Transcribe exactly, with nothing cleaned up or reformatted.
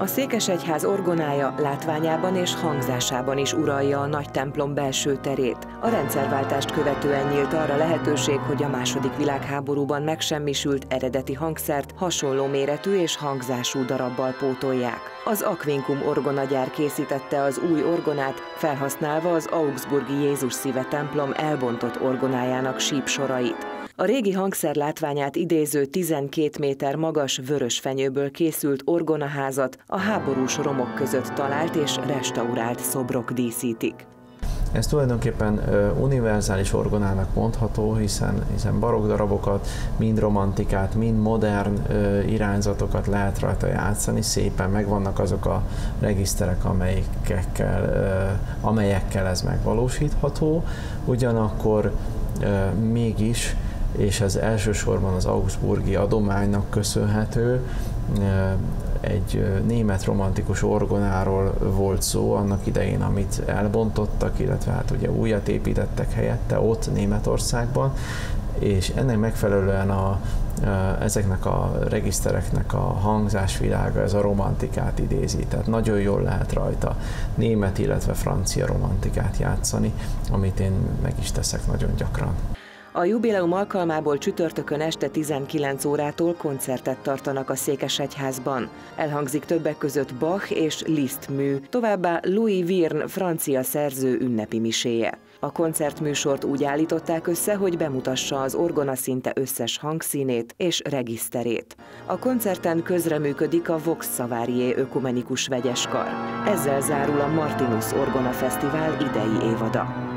A székesegyház orgonája látványában és hangzásában is uralja a nagy templom belső terét. A rendszerváltást követően nyílt arra lehetőség, hogy a második világháborúban megsemmisült eredeti hangszert hasonló méretű és hangzású darabbal pótolják. Az Aquincum orgonagyár készítette az új orgonát, felhasználva az augsburgi Jézus Szíve templom elbontott orgonájának sípsorait. A régi hangszer látványát idéző tizenkét méter magas vörös fenyőből készült orgonaházat a háborús romok között talált és restaurált szobrok díszítik. Ez tulajdonképpen univerzális orgonának mondható, hiszen, hiszen barokk darabokat, mind romantikát, mind modern irányzatokat lehet rajta játszani, szépen megvannak azok a regiszterek, amelyekkel, amelyekkel ez megvalósítható, ugyanakkor mégis, és ez elsősorban az augsburgi adománynak köszönhető, egy német romantikus orgonáról volt szó annak idején, amit elbontottak, illetve hát ugye újat építettek helyette ott Németországban, és ennek megfelelően a, ezeknek a regisztereknek a hangzásvilága, ez a romantikát idézi, tehát nagyon jól lehet rajta német, illetve francia romantikát játszani, amit én meg is teszek nagyon gyakran. A jubileum alkalmából csütörtökön este tizenkilenc órától koncertet tartanak a székesegyházban. Elhangzik többek között Bach és Liszt mű, továbbá Louis Vierne francia szerző ünnepi miséje. A koncertműsort úgy állították össze, hogy bemutassa az orgona szinte összes hangszínét és regiszterét. A koncerten közreműködik a Vox Savarié ökumenikus vegyeskar. Ezzel zárul a Martinus Orgona Fesztivál idei évada.